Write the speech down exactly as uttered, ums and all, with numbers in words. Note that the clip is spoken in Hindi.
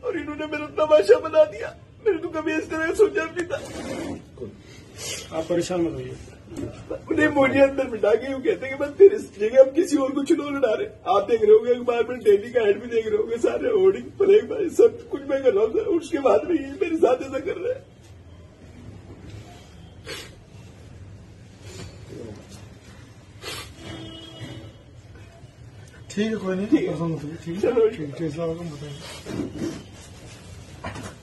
और इन्होंने मेरा तमाशा बना दिया। मैंने तो कभी इस तरह सोचा भी था। आप परेशान मत होइए। उन्हें मुझे अंदर बिठा के यूँ कहते हैं कि मैं तेरे जगह हम किसी और को चुनाव लड़ा रहे। आप देख रहे होंगे अखबार में डेली का एड भी देख रहे होंगे, सारे होर्डिंग फ्लैग सब कुछ मैं कर रहा हूँ, उसके बाद में ये मेरे साथ ऐसा कर रहे हैं। ठीक है, कोई नहीं, ठीक है, ठीक है, चलो ठीक है, बताइए।